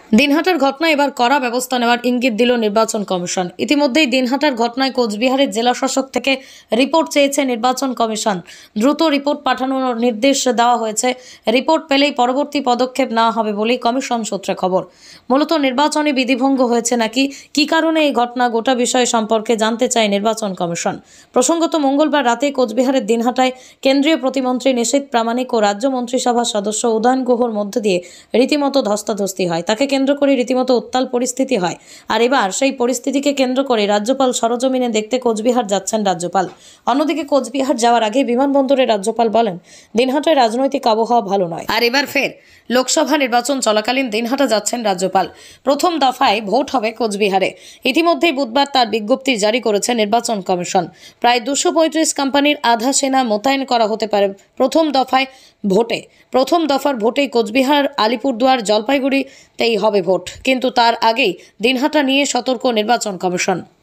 দিনহাটার ঘটনায় এবার কড়া ব্যবস্থা নেওয়ার ইঙ্গিত দিল নির্বাচন কমিশন। ইতিমধ্যেই দিনহাটার ঘটনায় কোচবিহারের জেলা শাসক থেকে রিপোর্ট চেয়েছে নির্বাচন কমিশন। দ্রুত রিপোর্ট পাঠানোর নির্দেশ দেওয়া হয়েছে। রিপোর্ট পেলেই পরবর্তী পদক্ষেপ নেওয়া হবে বলেই কমিশন সূত্রে খবর। মূলত নির্বাচনী বিধিভঙ্গ হয়েছে নাকি, কী কারণে এই ঘটনা, গোটা বিষয় সম্পর্কে জানতে চায় নির্বাচন কমিশন। প্রসঙ্গত, মঙ্গলবার রাতে কোচবিহারের দিনহাটায় কেন্দ্রীয় প্রতিমন্ত্রী নিশীথ প্রামাণিক ও রাজ্য মন্ত্রিসভার সদস্য উদয়ন গুহর মধ্য দিয়ে রীতিমতো ধস্তাধস্তি হয়। তাকে কেন্দ্র করে রীতিমতো উত্তাল পরিস্থিতি হয়। আর এবার সেই পরিস্থিতিকে কেন্দ্র করে রাজ্যপাল সরজমিনে দেখতে কোচবিহার যাচ্ছেন রাজ্যপাল। অন্যদিকে কোচবিহার যাওয়ার আগে বিমানবন্দরে রাজ্যপাল বলেন, দিনহাটায় রাজনৈতিক আবহাওয়া ভালো নয়। আর এবার ফের লোকসভা নির্বাচন চলাকালীন দিনহাটা যাচ্ছেন রাজ্যপাল। প্রথম দফায় ভোট হবে কোচবিহারে। ইতিমধ্যেই বুধবার তার বিজ্ঞপ্তি জারি করেছে নির্বাচন কমিশন। প্রায় 235 কোম্পানির আধা সেনা মোতায়েন করা হতে পারে প্রথম দফায় ভোটে। প্রথম দফার ভোটেই কোচবিহার, আলিপুরদুয়ার, জলপাইগুড়িতেই হবে ভোট। কিন্তু তার আগেই দিনহাটা নিয়ে সতর্ক নির্বাচন কমিশন।